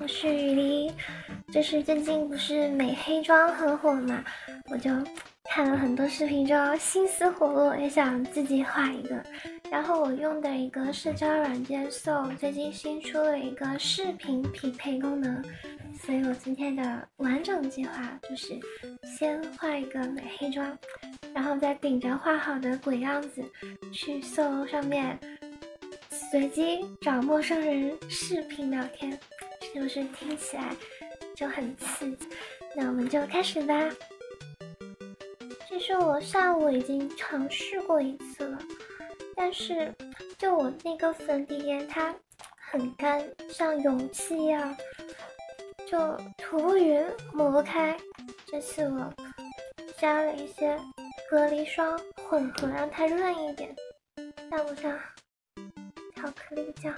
我是雨梨。就是最近不是美黑妆很火嘛，我就看了很多视频之后心思活络，也想自己画一个。然后我用的一个社交软件 Soul 最近新出了一个视频匹配功能，所以我今天的完整计划就是先画一个美黑妆，然后再顶着画好的鬼样子去 Soul 上面随机找陌生人视频聊天，是不是听起来就很刺激？那我们就开始吧。其实我上午已经尝试过一次了，但是就我那个粉底液它很干，像勇气一样，就涂不匀抹不开。这次我加了一些隔离霜混合，让它润一点，像不像巧克力酱？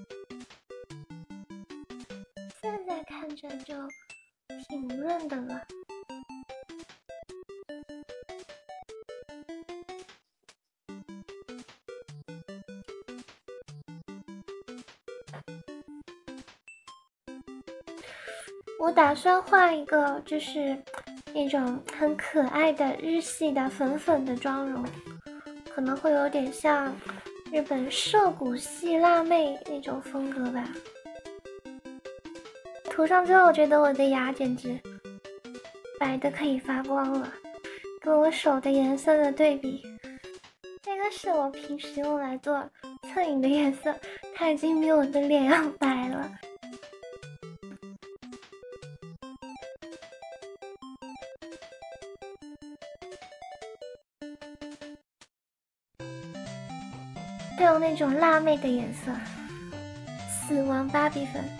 现在看着就挺润的了。我打算画一个就是那种很可爱的日系的粉粉的妆容，可能会有点像日本涉谷系辣妹那种风格吧。涂上之后，我觉得我的牙简直白的可以发光了，跟我手的颜色的对比，这个是我平时用来做侧影的颜色，它已经比我的脸要白了。会有那种辣妹的颜色，死亡芭比粉。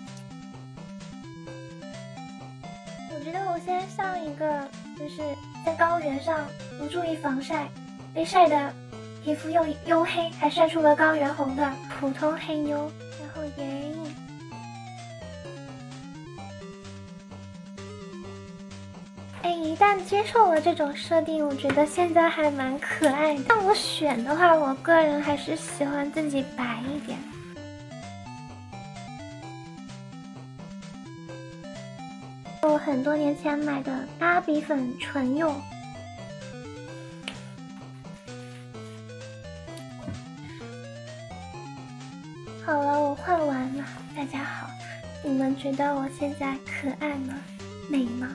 我觉得我现在像一个就是在高原上不注意防晒，被晒的皮肤又黝黑，还晒出了高原红的普通黑妞。然后眼影，一旦接受了这种设定，我觉得现在还蛮可爱的。让我选的话，我个人还是喜欢自己白一点。我很多年前买的芭比粉纯用。好了，我画完了。大家好，你们觉得我现在可爱吗？美吗？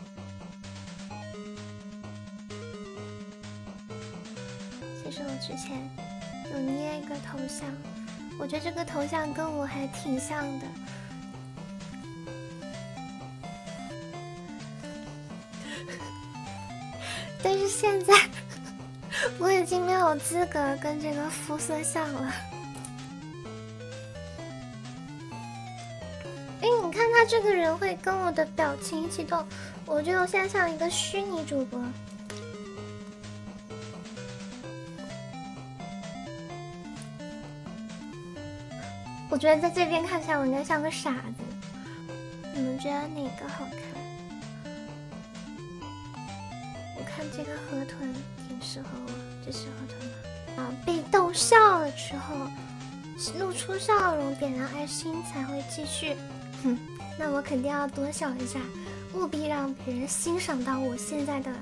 其实我之前有捏一个头像，我觉得这个头像跟我还挺像的。但是现在我已经没有资格跟这个肤色像了。你看他这个人会跟我的表情一起动，我觉得我现在像一个虚拟主播。我觉得在这边看起来我应该像个傻子，你们觉得哪个好看？我看这个河豚挺适合我，这是河豚吗？被逗笑了之后，露出笑容，点燃爱心才会继续。那我肯定要多笑一下，务必让别人欣赏到我现在的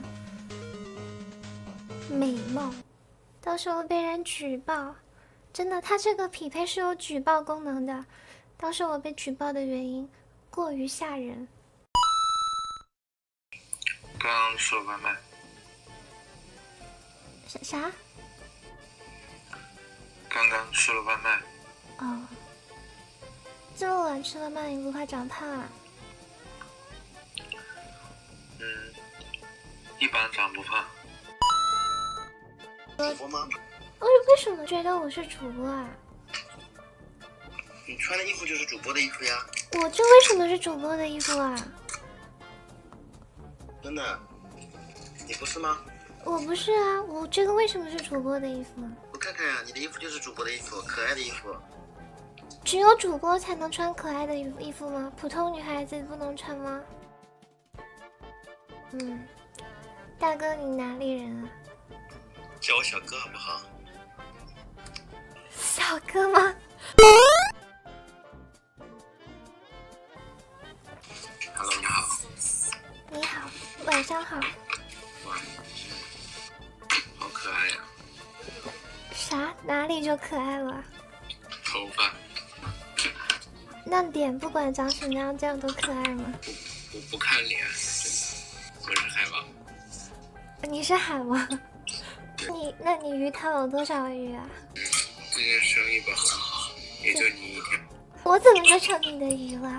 美貌，到时候被人举报。真的，它这个匹配是有举报功能的，到时候我被举报的原因过于吓人。 刚刚吃了外卖。 啥？ 刚刚吃了外卖。 哦，这么晚吃了饭，你不怕长胖啊？ 一般长不胖。 主播吗？ 为什么觉得我是主播啊？ 你穿的衣服就是主播的衣服呀。 我这为什么是主播的衣服啊？ 真的？你不是吗？ 我不是啊，我这个为什么是主播的衣服啊？ 我看看呀，你的衣服就是主播的衣服，可爱的衣服。 只有主播才能穿可爱的衣服吗？普通女孩子不能穿吗？大哥你哪里人啊？ 叫我小哥好不好？ 小哥吗？ 你好，晚上好。 哇，好可爱呀！ 啥？哪里就可爱了？ 头发。 那脸不管长什么样，这样都可爱吗？ 我不看脸，真的，我是海王。 你是海王？那你鱼塘有多少鱼啊？ 最近生意不很好，也就你一天。 我怎么就成你的鱼了？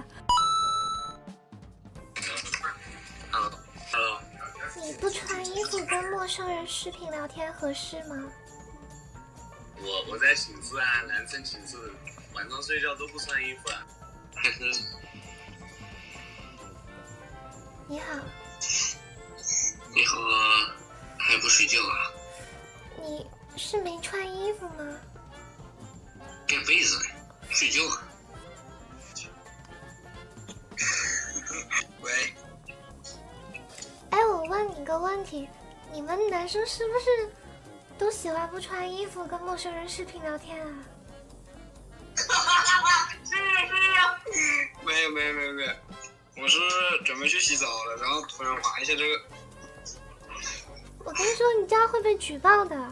Hello， 你不穿衣服跟陌生人视频聊天合适吗？ 我在寝室啊，男生寝室，晚上睡觉都不穿衣服啊。 你好， 你好啊，还不睡觉啊？ 你是没穿衣服吗？ 盖被子，睡觉啊。喂。 哎，我问你个问题，你们男生是不是都喜欢不穿衣服跟陌生人视频聊天啊？ 没有，我是准备去洗澡了，然后突然滑一下这个。 我跟你说，你这样会被举报的。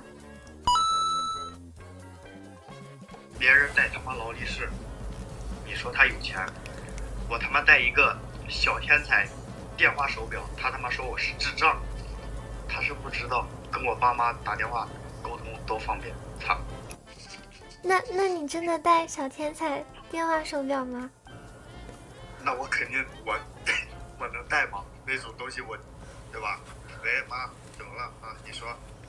别人带他妈劳力士，你说他有钱，我他妈带一个小天才电话手表，他他妈说我是智障，他是不知道跟我爸妈打电话沟通多方便，操！ 那你真的带小天才电话手表吗？ 那我肯定我能带吗？那种东西我，对吧？喂妈，怎么了啊？你说。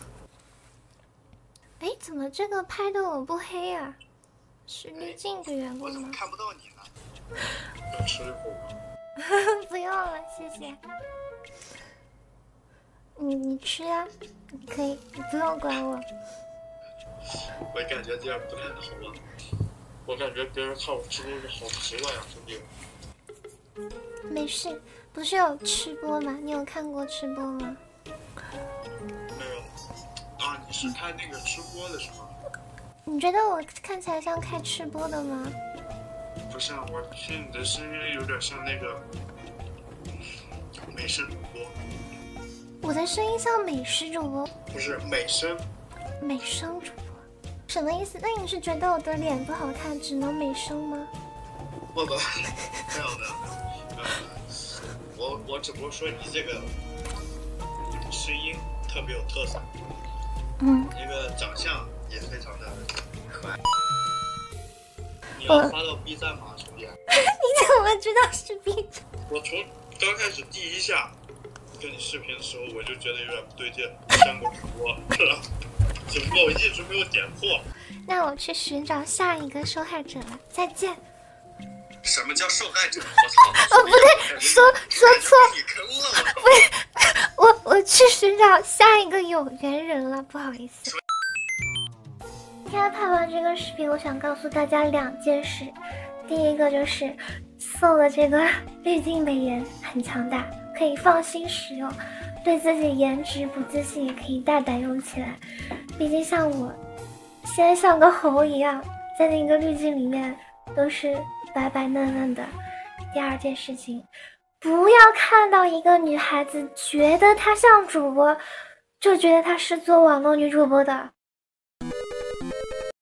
哎，怎么这个拍的我不黑啊？是滤镜的缘故吗？ 我怎么看不到你呢？ 要吃一口吗？ 不用了，谢谢。你吃呀，你可以，你不用管我。 我感觉这样不太好了，我感觉别人看我吃东西好奇怪呀，兄弟。 没事，不是有吃播吗？你有看过吃播吗？ 没有啊，你是看那个吃播的是吗？ 你觉得我看起来像开吃播的吗？ 不像，我听你的声音有点像那个美声主播。 我的声音像美食主播？ 不是美声。 美声主播什么意思？那你是觉得我的脸不好看，只能美声吗？ 不，没有，我只不过说你这个声音特别有特色，那个长相也非常的可爱。你要发到 B 站吗，兄弟？ 你怎么知道是 B 站？ 我从刚开始第一下跟你视频的时候，我就觉得有点不对劲，像个主播，只不过我一直没有点破。 那我去寻找下一个受害者了，再见。 什么叫受害者？我操！ 哦，不对，说错。 你坑了我。我去寻找下一个有缘人了，不好意思。今天拍完这个视频，我想告诉大家2件事。第一个就是送的这个滤镜美颜很强大，可以放心使用。对自己颜值不自信也可以大胆用起来。毕竟像我，现在像个猴一样，在那个滤镜里面都是白白嫩嫩的。第二件事情，不要看到一个女孩子觉得她像主播，就觉得她是做网络女主播的。